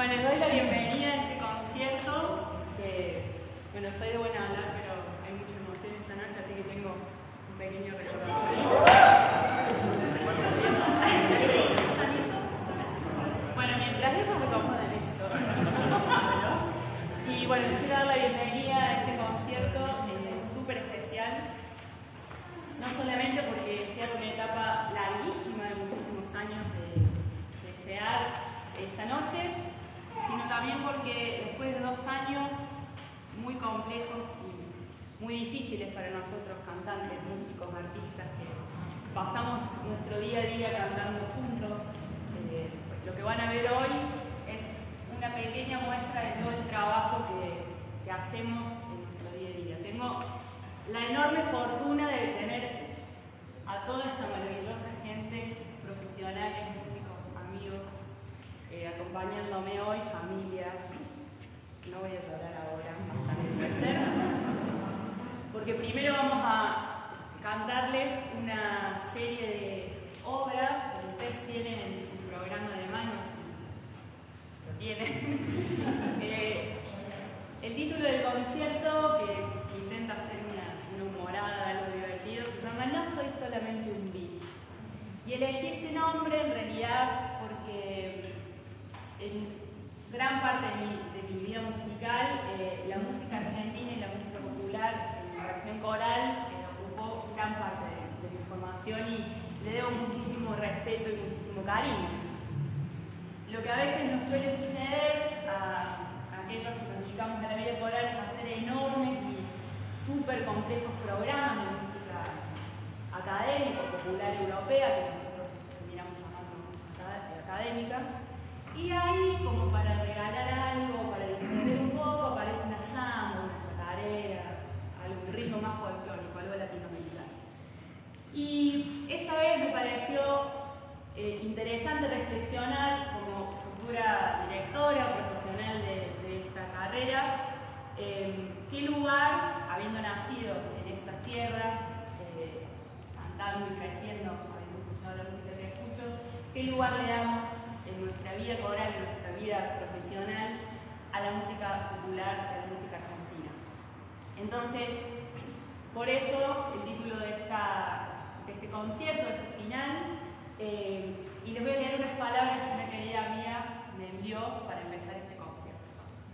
Bueno, les doy la bienvenida a este concierto, que, bueno, soy de buena hablar, pero hay mucha emoción esta noche, así que tengo un pequeño recordatorio. Bueno, mientras eso me acomodan esto. Y bueno, les quiero dar la bienvenida a este concierto súper especial, no solamente porque cierra una etapa larguísima de muchísimos años de SEAR esta noche, sino también porque después de 2 años muy complejos y muy difíciles para nosotros, cantantes, músicos, artistas, que pasamos nuestro día a día cantando juntos, lo que van a ver hoy es una pequeña muestra de todo el trabajo que hacemos en nuestro día a día. Tengo la enorme fortuna de tener a toda esta maravillosa gente, profesionales, músicos, amigos, acompañándome hoy, familia. No voy a llorar ahora, hasta empezar, porque primero vamos a cantarles una serie de obras que ustedes tienen en su programa de manos, si lo tienen. El título del concierto, que intenta ser una humorada, algo divertido, se llama No soy solamente un bis. Y elegí este nombre en realidad porque en gran parte de mi vida musical, la música argentina y la música popular en la versión coral ocupó gran parte de mi formación y le debo muchísimo respeto y muchísimo cariño. Lo que a veces nos suele suceder a aquellos que nos dedicamos a la media coral es hacer enormes y súper complejos programas de música académica, popular europea, que nosotros terminamos llamando académica. Y ahí, como para regalar algo, para distender un poco, aparece una samba, una chacarera, algún ritmo más folclórico, algo latinoamericano. Y esta vez me pareció interesante reflexionar como futura directora profesional de esta carrera, qué lugar, habiendo nacido en estas tierras, cantando y creciendo, habiendo escuchado la música que escucho, qué lugar le damos en nuestra vida coral, en nuestra vida profesional, a la música popular, a la música argentina. Entonces, por eso el título de este concierto, de este final, y les voy a leer unas palabras que una querida mía me envió para empezar este concierto.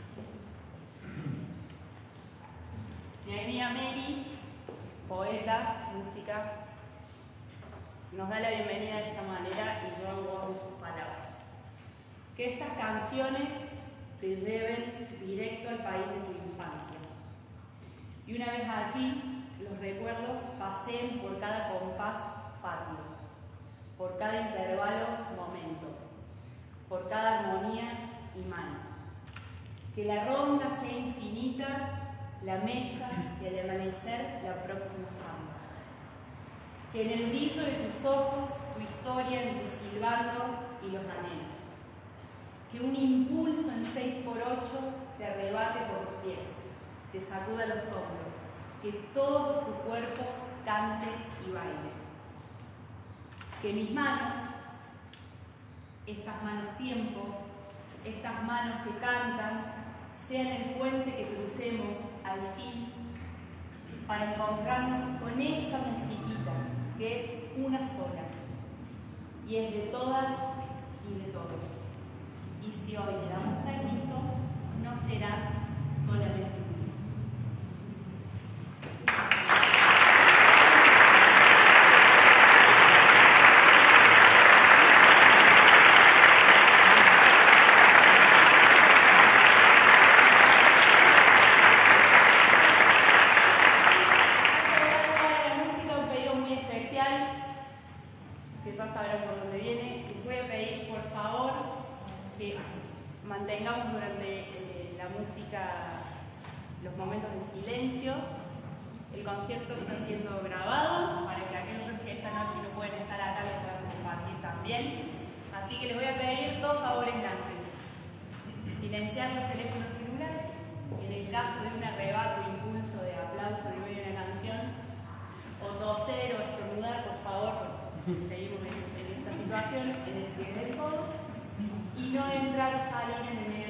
Mi amiga Mary, poeta, música, nos da la bienvenida de esta manera y yo hago sus palabras. Que estas canciones te lleven directo al país de tu infancia. Y una vez allí, los recuerdos paseen por cada compás patio, por cada intervalo momento, por cada armonía y manos. Que la ronda sea infinita, la mesa y al amanecer la próxima samba. Que en el brillo de tus ojos tu historia entre silbando y los anhelos. Que un impulso en 6x8 te arrebate por los pies, te sacuda los hombros, que todo tu cuerpo cante y baile. Que mis manos, estas manos tiempo, estas manos que cantan, sean el puente que crucemos al fin para encontrarnos con esa musiquita que es una sola y es de todas y de todos. Y si hoy le damos permiso, no será solamente un bis. La música, un pedido muy especial, que ya sabrán por dónde viene. Les voy a pedir, por favor, que mantengamos durante la música los momentos de silencio. El concierto está siendo grabado para que aquellos que esta noche no pueden estar acá lo puedan compartir también. Así que les voy a pedir 2 favores grandes. Silenciar los teléfonos celulares. En el caso de un arrebato, impulso de aplauso de una canción, o toser o estornudar, por favor, seguimos en esta situación, en el pie del codo. Y no entrar o salir en el medio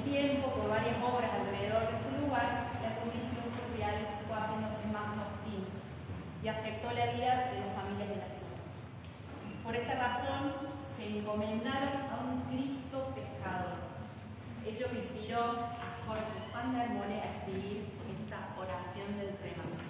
el tiempo, por varias obras alrededor de este lugar, la condición social fue haciéndose más hostil y afectó la vida de las familias de la zona. Por esta razón, se encomendaron a un Cristo pescador, hecho que inspiró a Jorge Juan de Armone a escribir esta oración del remanso.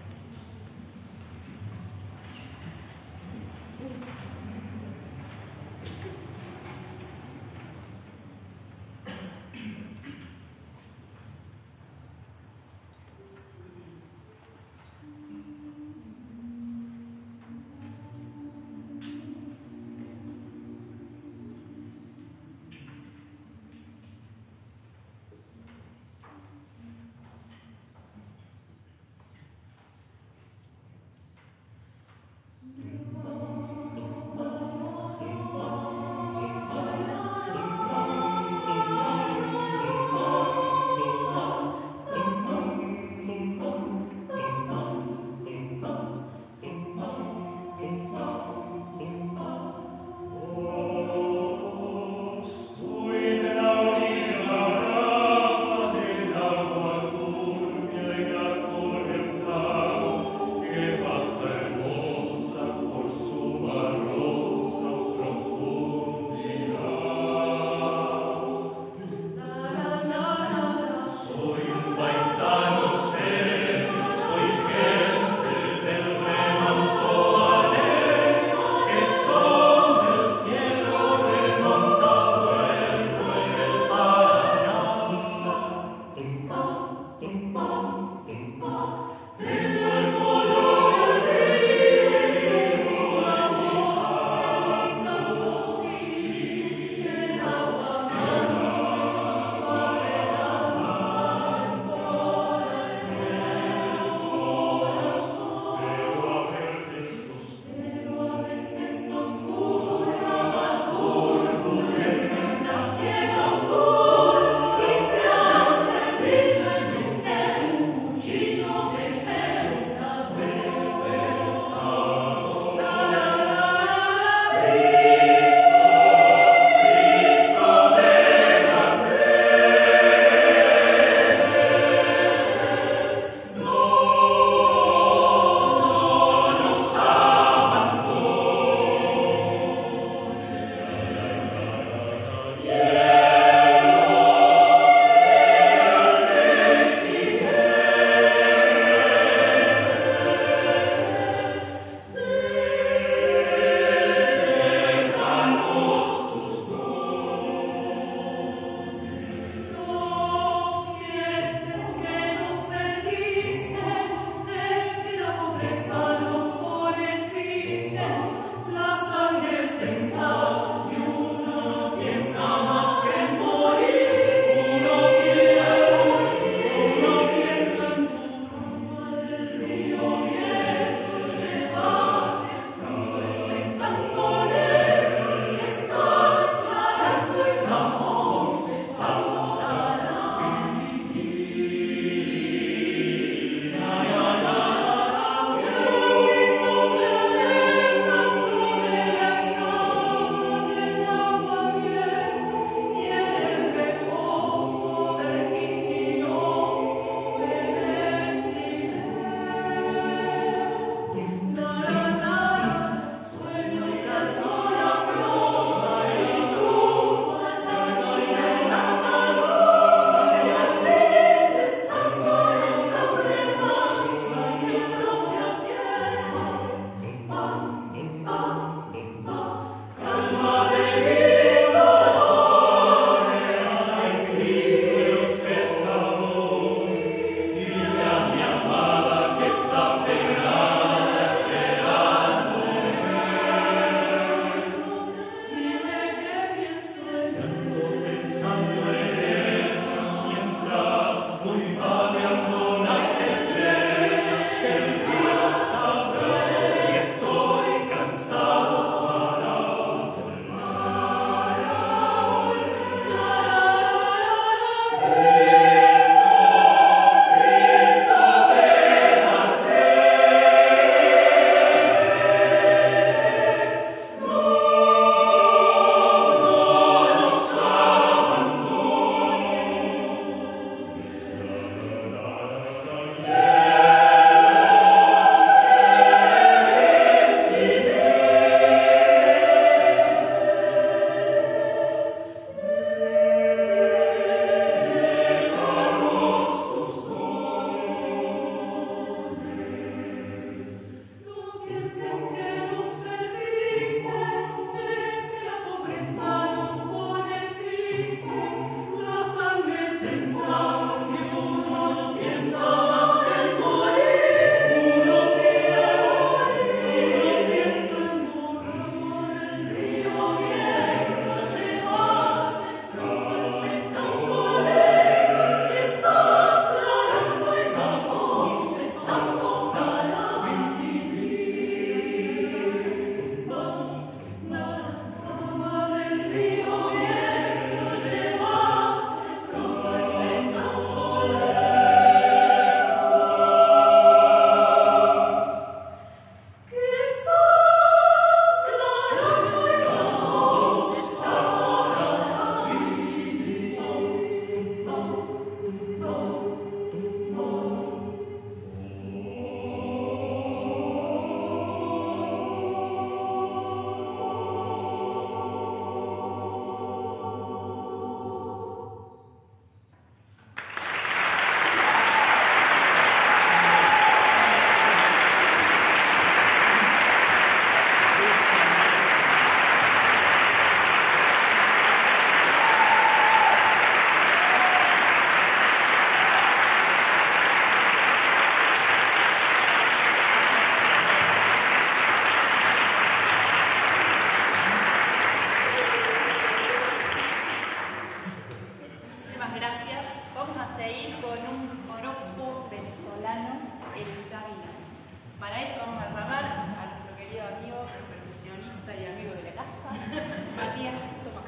percusionista y amigo de la casa, Matías Tomás.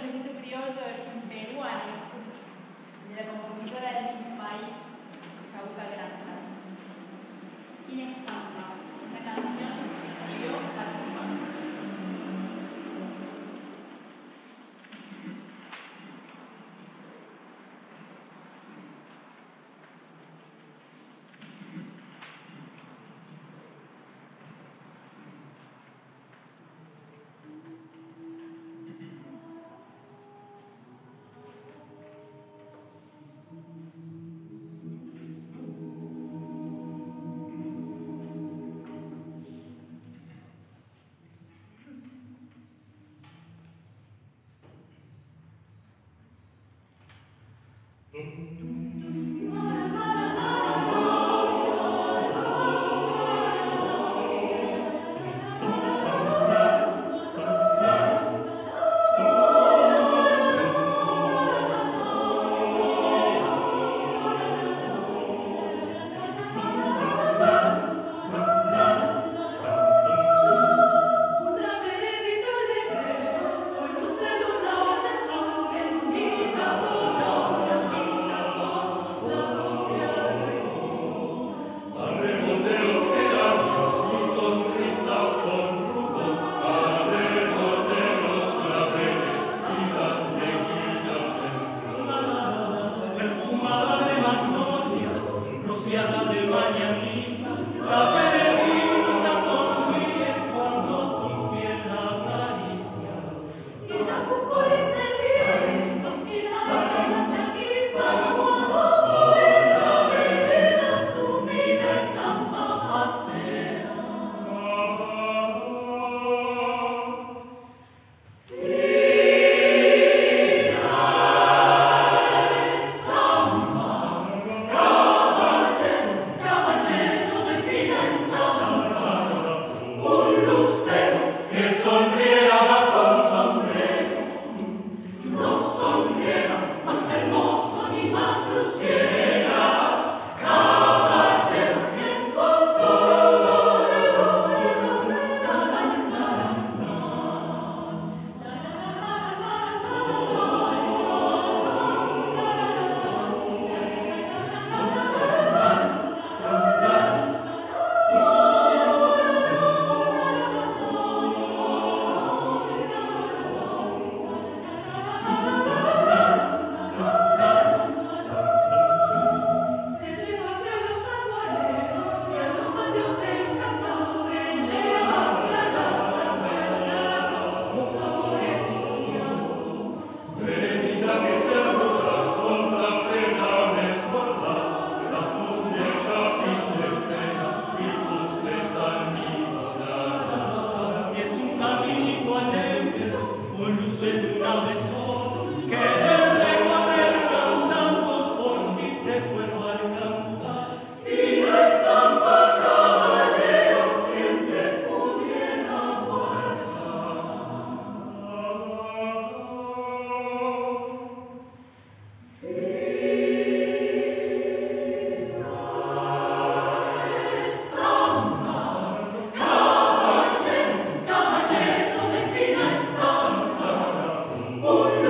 Trocito Criollo de origen peruano, de la compositora del mismo país, Chabuca Granda. Inestampa, una canción que escribió para su madre. Oh,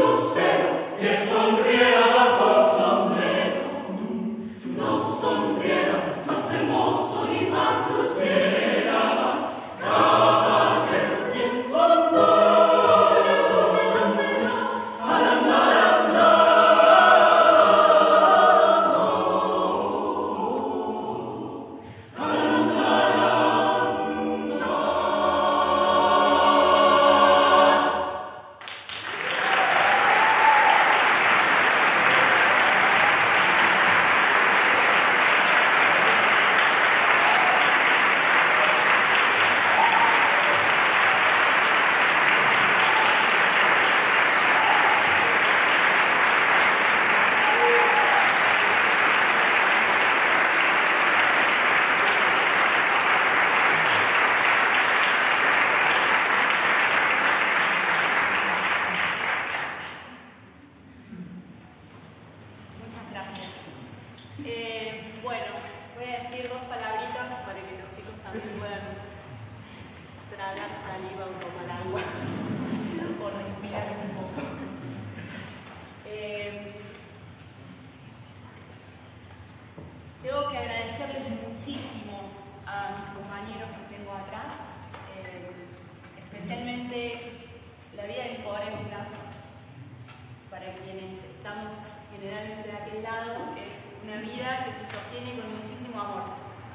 vida que se sostiene con muchísimo amor.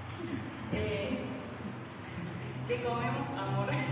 ¿Qué comemos? Amor. ¿Qué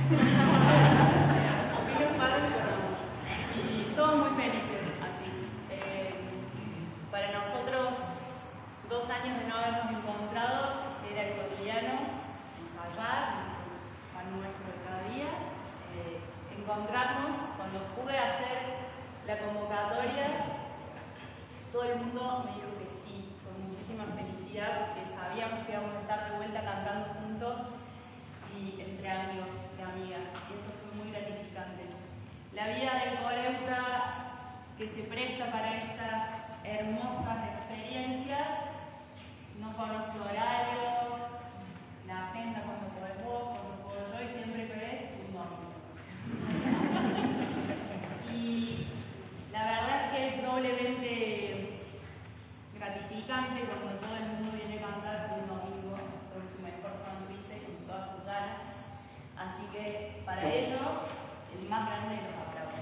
nos pagan con amor? Y somos muy felices así. Para nosotros, 2 años de no habernos encontrado era el cotidiano, ensayar, el pan nuestro de cada día, encontrarnos. Cuando pude hacer la convocatoria, todo el mundo me dijo que sí, con muchísima felicidad, porque sabíamos que íbamos a estar de vuelta cantando juntos y entre amigos y amigas, y eso fue muy gratificante. La vida del Coreuta, que se presta para estas hermosas experiencias, no conoce horario, la agenda cuando podés vos, cuando puedo yo, y siempre crees un domingo. Y la verdad es que es doblemente gratificante cuando todo el mundo viene a cantar un domingo con su mejor sonrisa y con todas sus ganas. Así que para ellos, el más grande de los aplausos.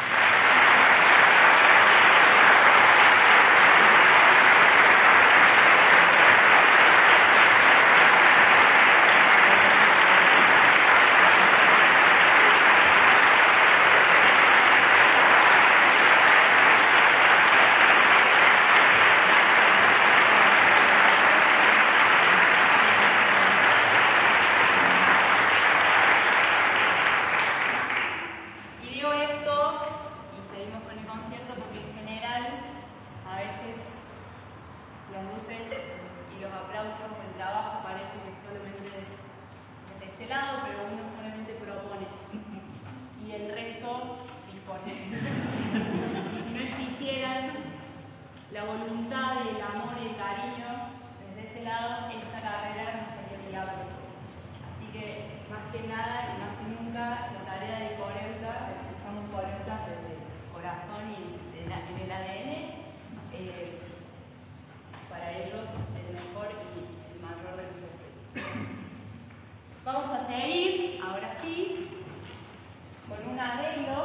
La voluntad, el amor y el cariño, desde ese lado, esta carrera no sería viable. Así que, más que nada y más que nunca, la tarea de Coreuta, que somos coreutas desde el corazón y en el ADN, para ellos el mejor y el mayor de los respetos. Vamos a seguir, ahora sí, con un arreglo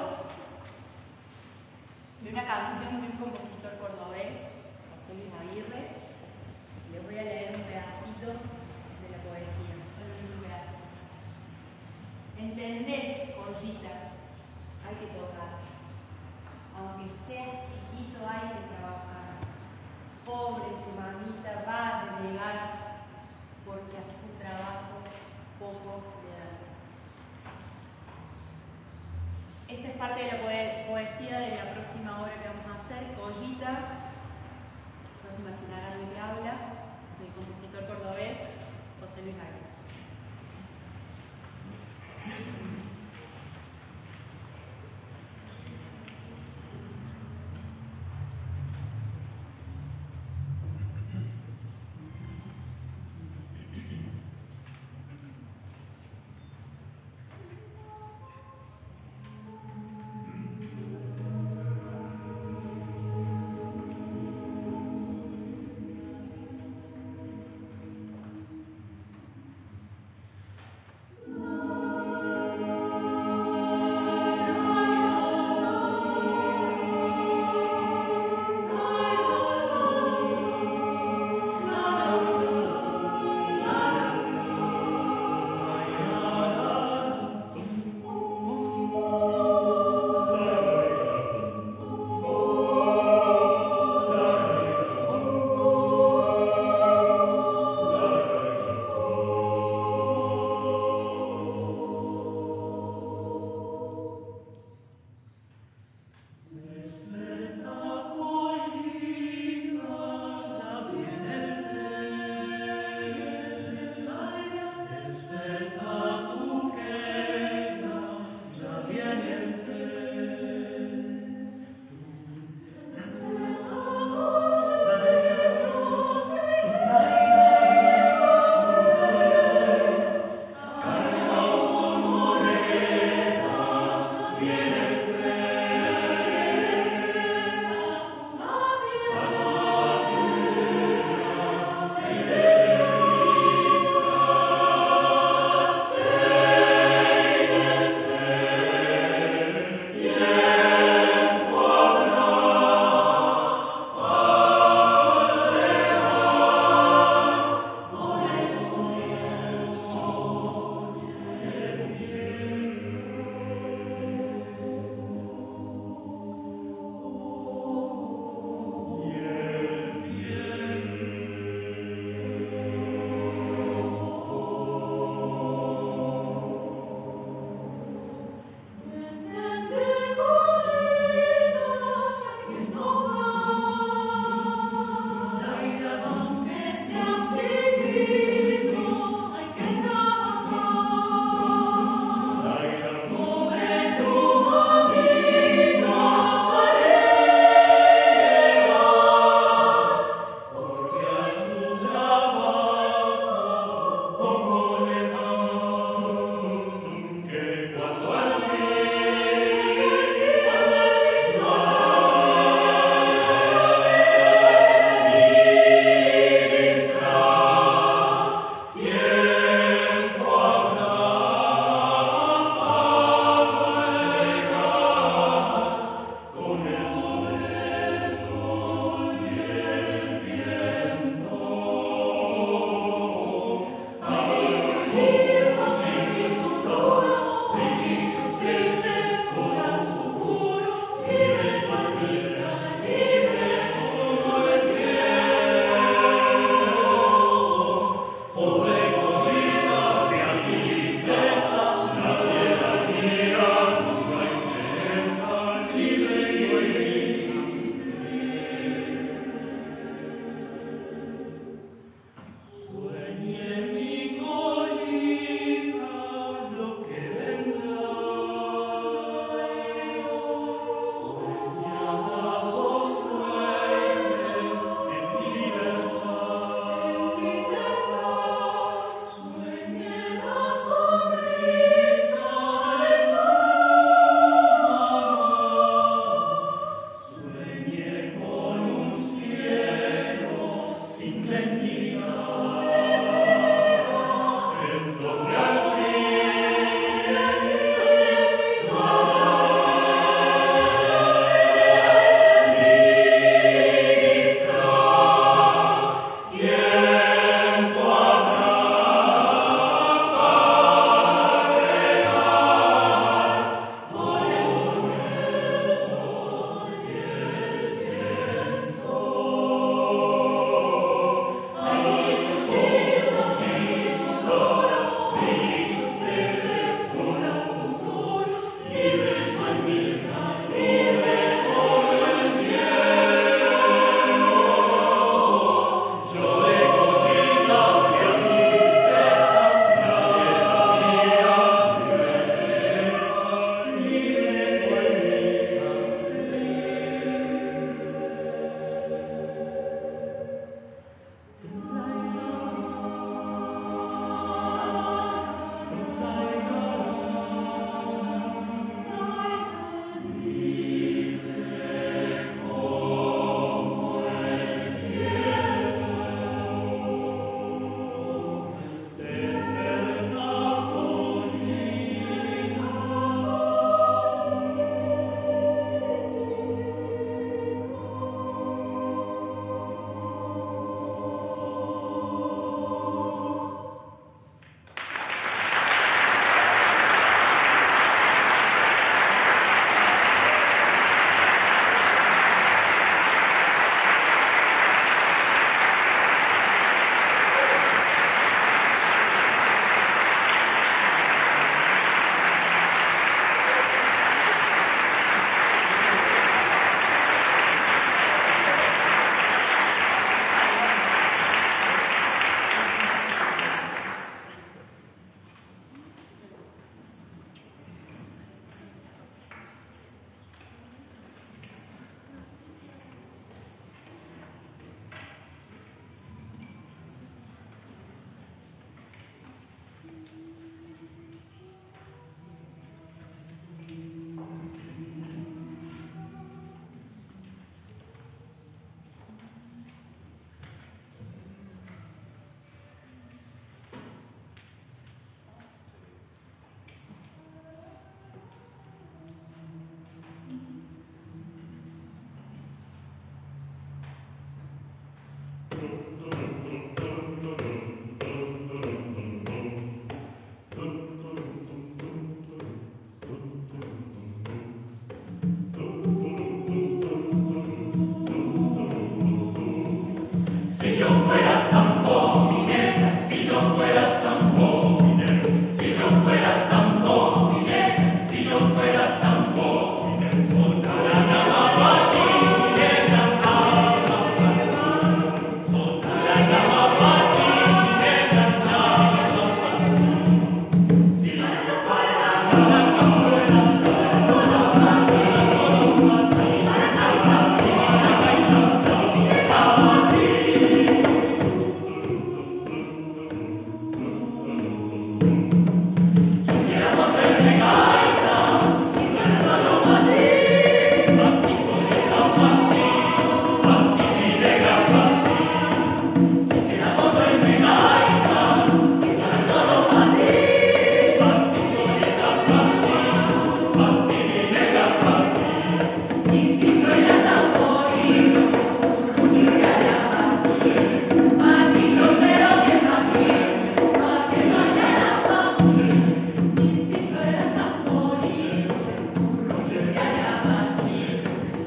de una canción de un compositor cordobés, José Luis Aguirre. Les voy a leer un pedacito de la poesía, solo un pedacito. Entendé, joyita, hay que tocar. Aunque seas chiquito, hay que trabajar. Pobre tu mamita va a renegar, porque a su trabajo poco le dan. Esta es parte de la poesía de la próxima obra que vamos a hacer, Joyita. Ya se imaginarán de qué habla, del compositor cordobés José Luis Aguirre.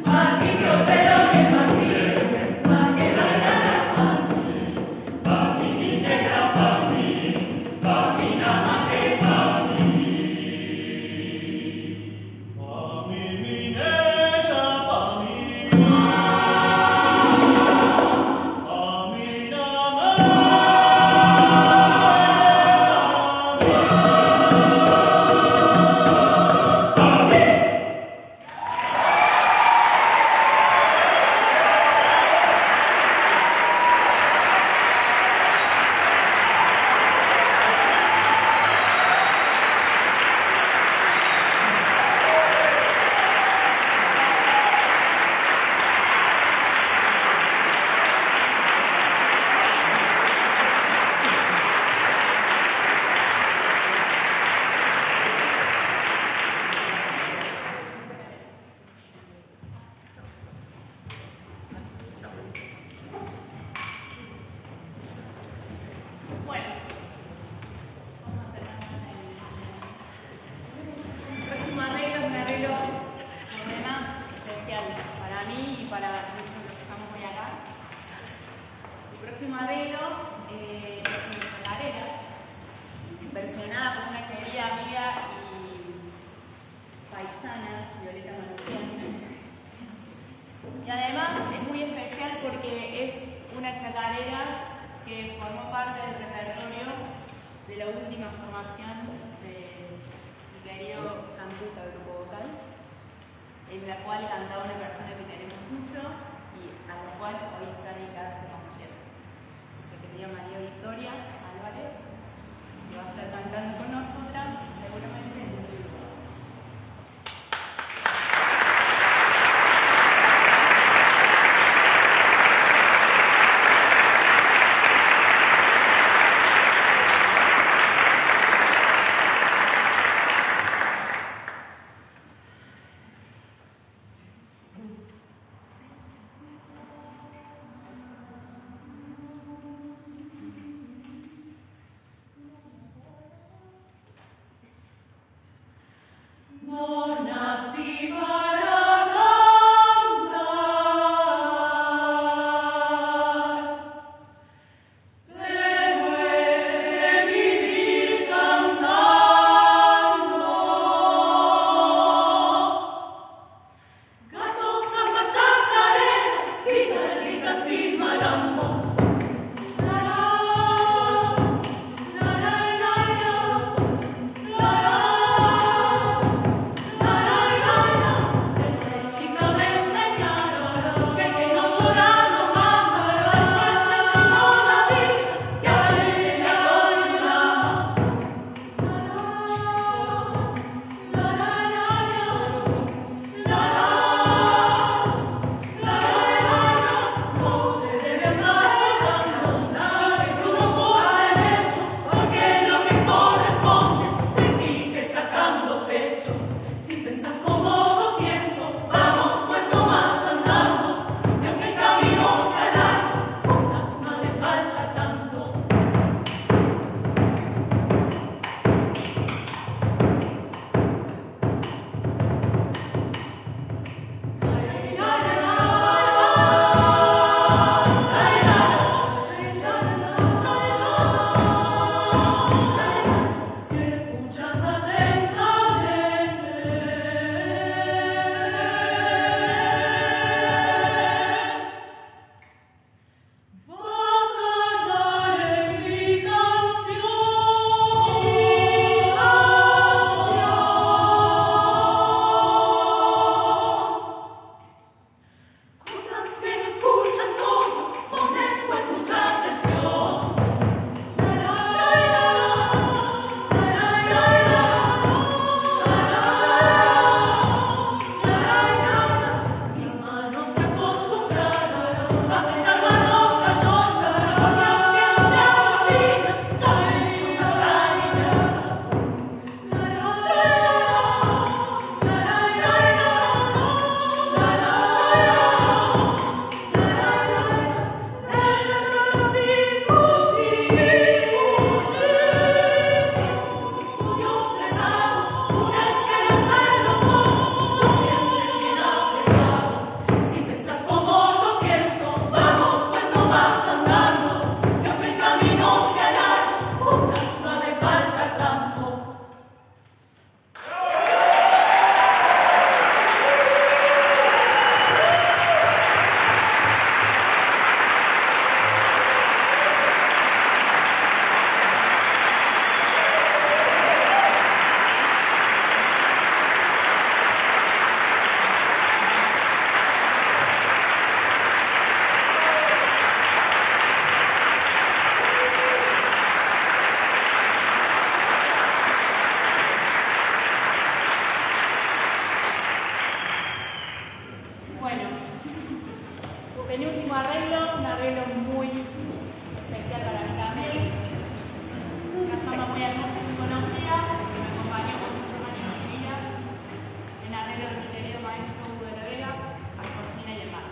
Y además es muy especial porque es una chacarera que formó parte del repertorio de la última formación de mi querido Cantuta, grupo vocal, en la cual cantaba una persona que queremos mucho y a la cual hoy está dedicada este concierto. Nuestra querida María Victoria Álvarez, que va a estar cantando con nosotras seguramente en un minuto. Bueno, penúltimo arreglo, un arreglo muy especial para mí también. Una samba muy hermosa y muy conocida, que me acompañó por muchos años de mi vida, en arreglo de mi querido maestro Hugo de la Vega, Alfonsina y el Mar.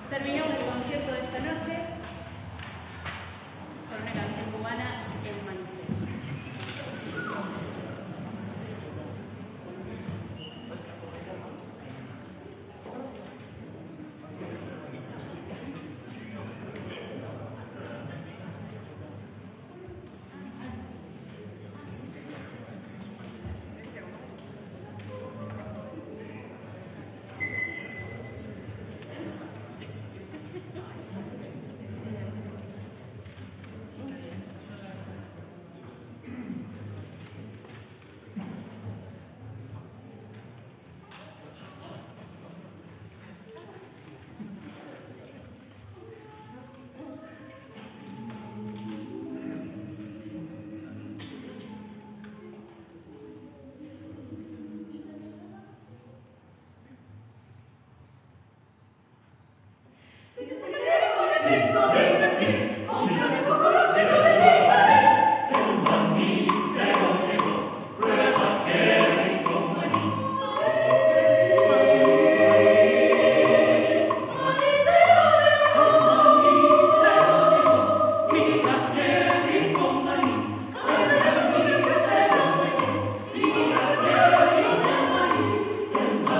Terminamos el concierto de esta noche con una canción cubana, El Manicero.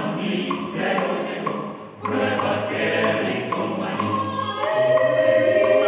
Prueba que rico maní.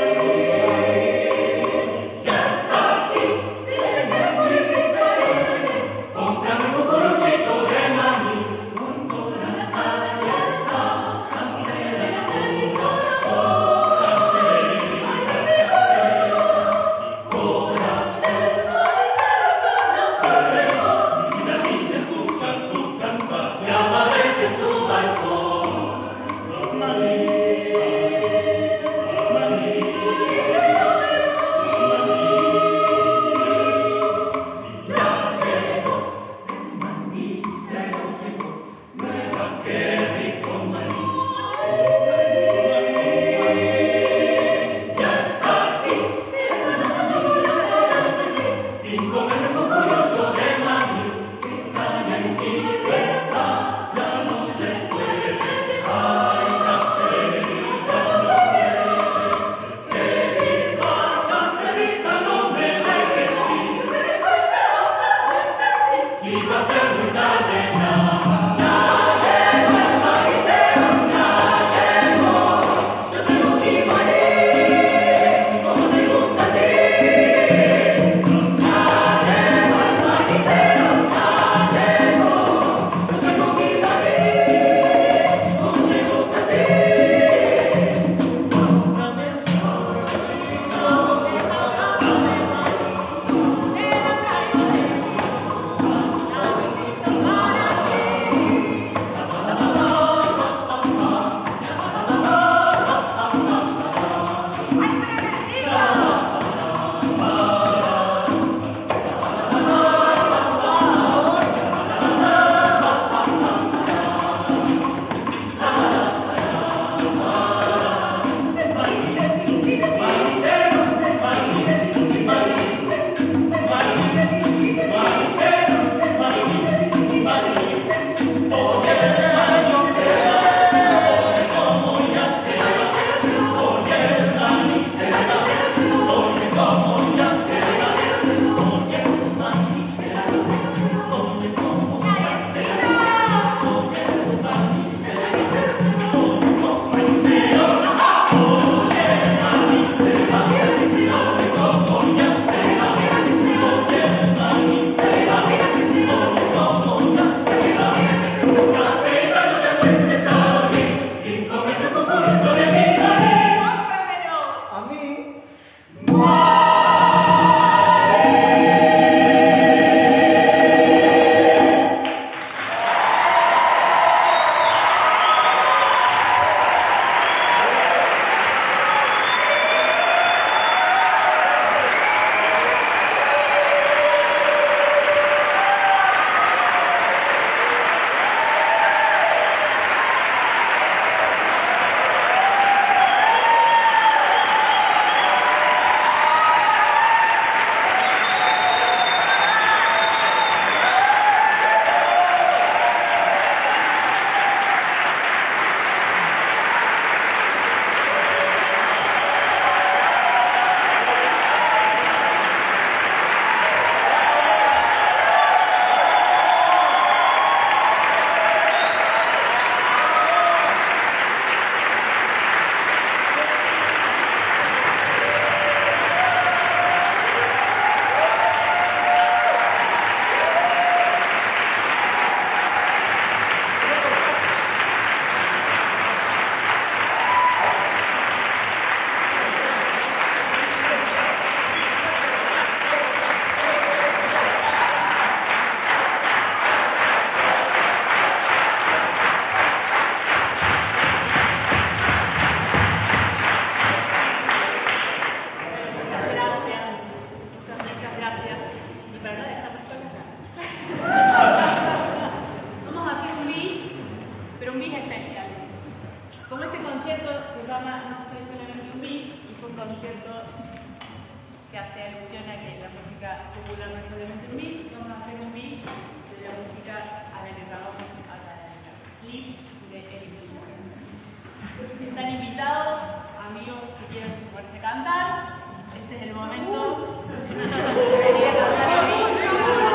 momento venir a cantar la bici.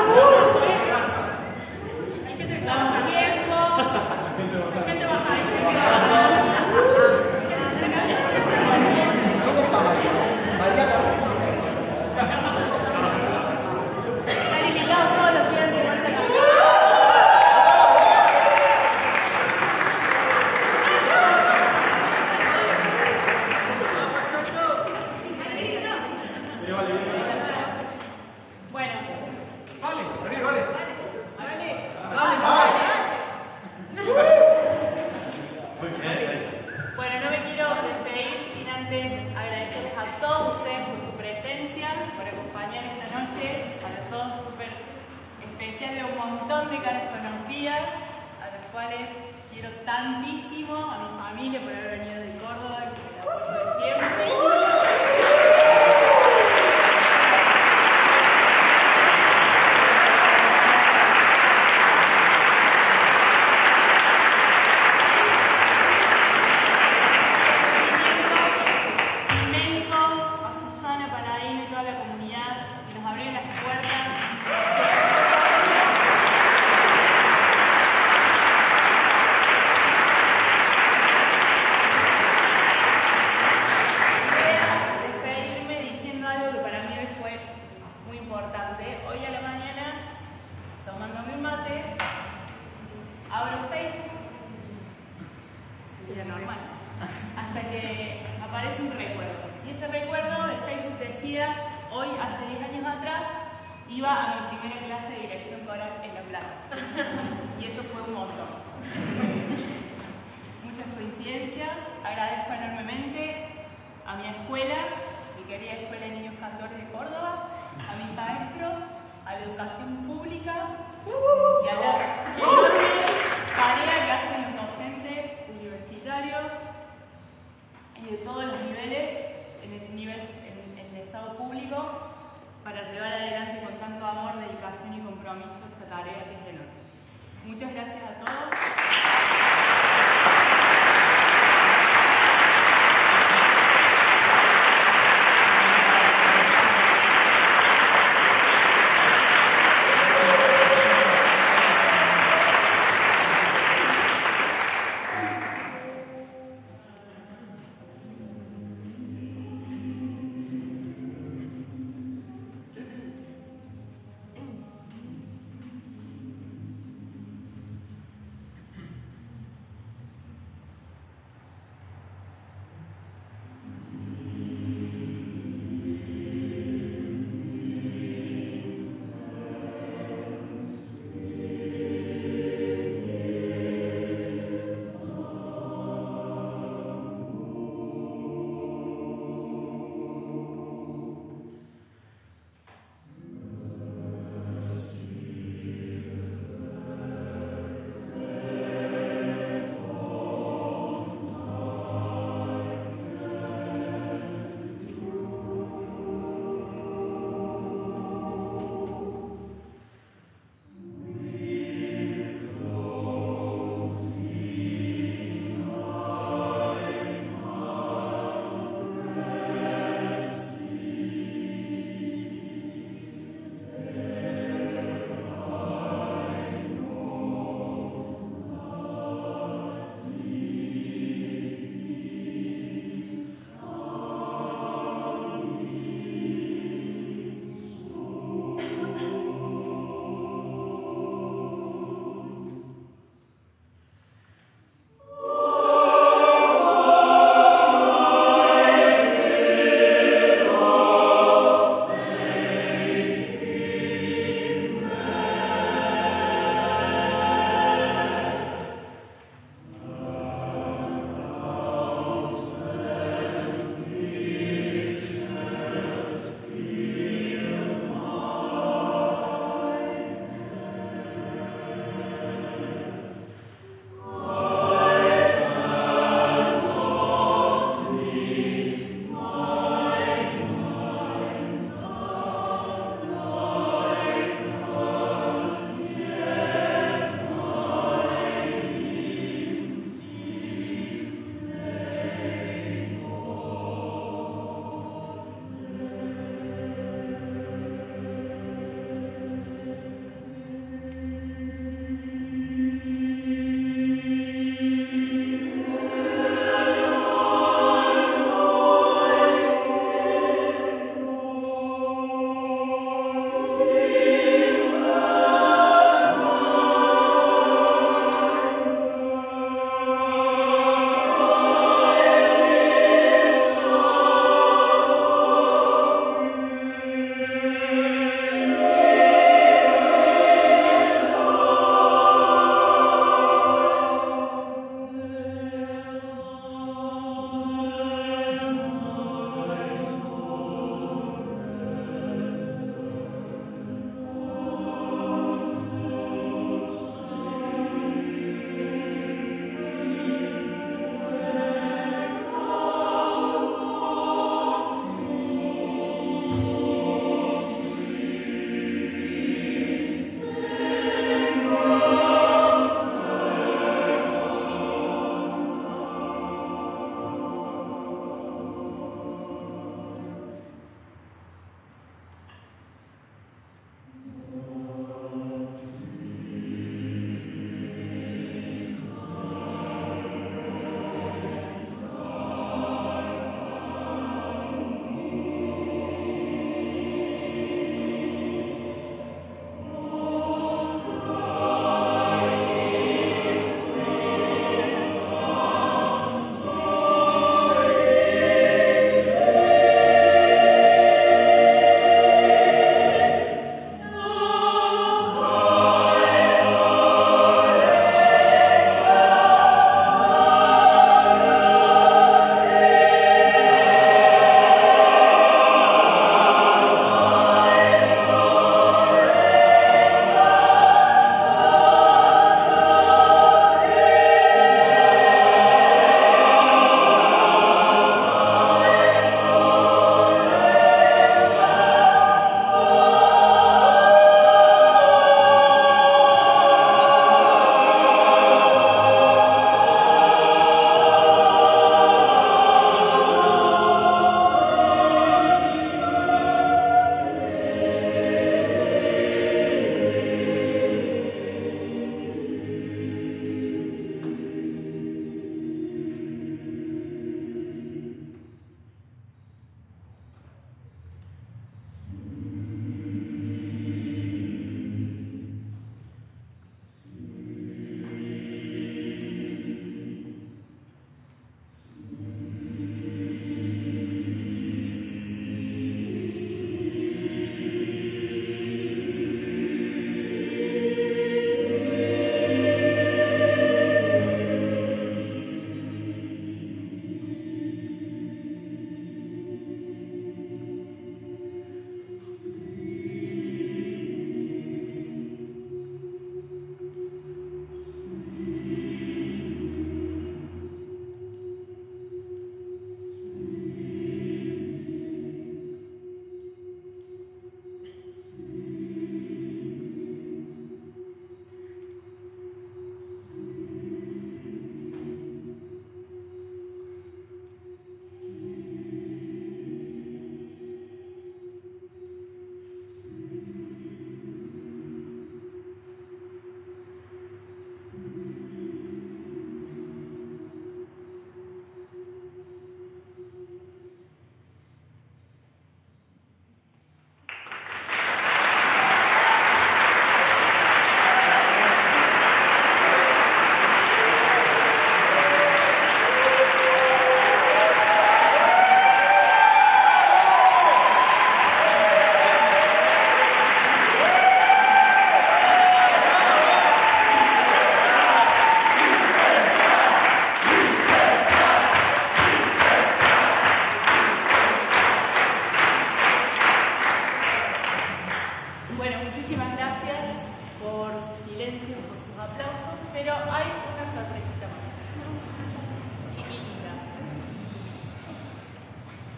Hay que te damos tiempo. Hay que trabajar, hay que trabajar. ¿Cómo está María? María Carranza. Están invitados todos los días de vuelta a cantar. Bueno, no me quiero despedir sin antes agradecerles a todos ustedes por su presencia, por acompañar esta noche, para todos súper especial, veo un montón de caras conocidas, a las cuales quiero tantísimo, a mi familia por haber venido de Córdoba y por el apoyo de siempre. Hoy a la mañana, tomándome un mate, abro Facebook, era normal, hasta que aparece un recuerdo. Y ese recuerdo de Facebook decía, hoy, hace 10 años atrás, iba a mi primera clase de dirección coral en La Plata. Y eso fue un montón. Muchas coincidencias, agradezco enormemente a mi escuela, mi querida Escuela de Niños Cantores de Córdoba, a mis maestros, a la educación pública y a la enorme tarea que hacen los docentes universitarios y de todos los niveles en el Estado público para llevar adelante con tanto amor, dedicación y compromiso esta tarea que es enorme. Muchas gracias a todos.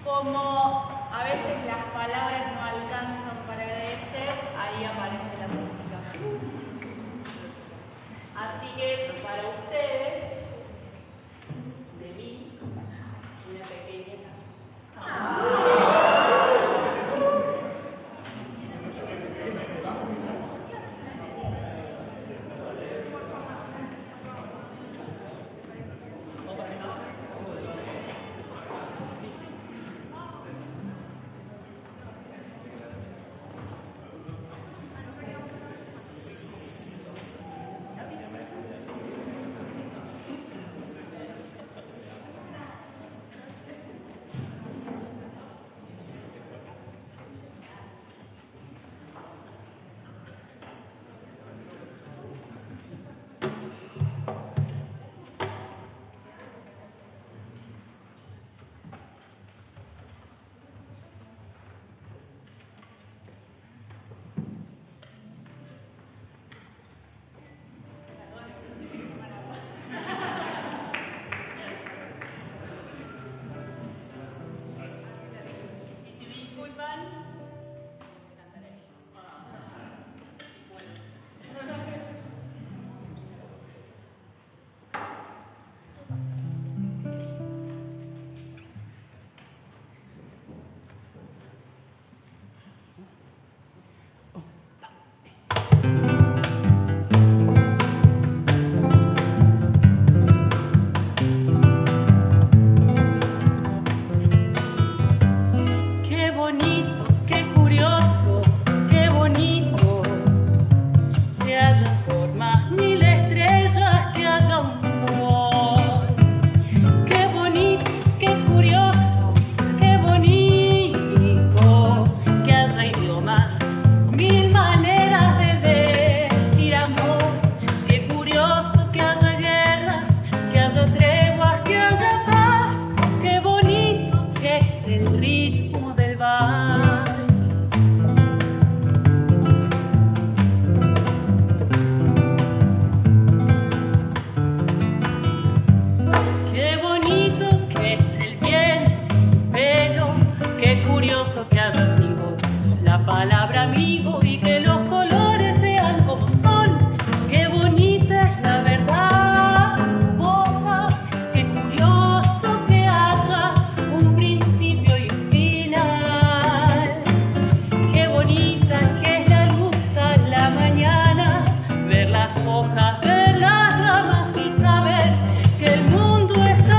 como a veces las palabras no alcanzan para agradecer, ahí aparece la música. Así que para ustedes, de mí, una pequeña canción. Palabra amigo y que los colores sean como son. Qué bonita es la verdad, boca. Qué curioso que haya un principio y un final. Qué bonita que es la luz a la mañana, ver las hojas, ver las ramas y saber que el mundo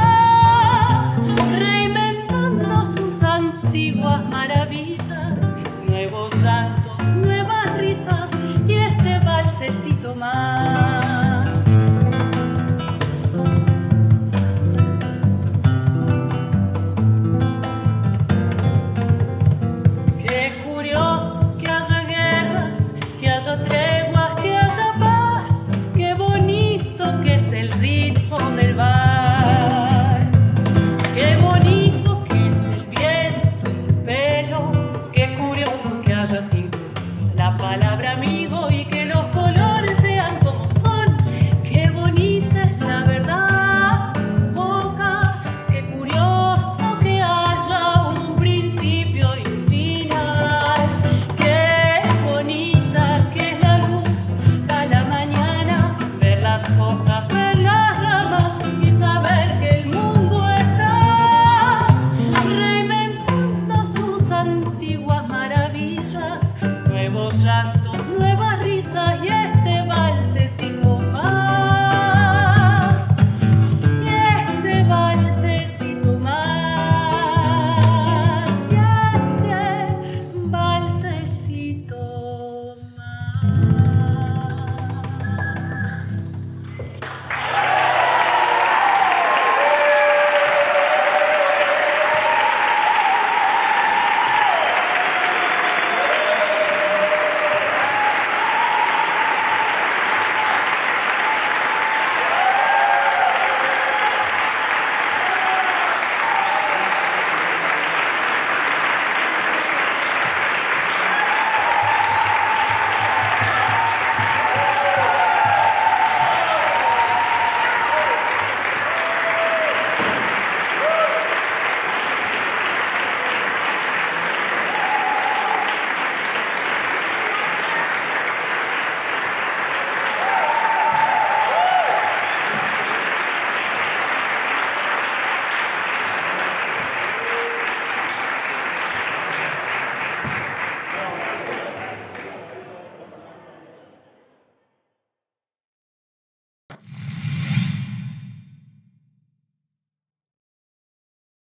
está reinventando sus antiguas maravillas. Nuevos cantos, nuevas risas y este valsecito más.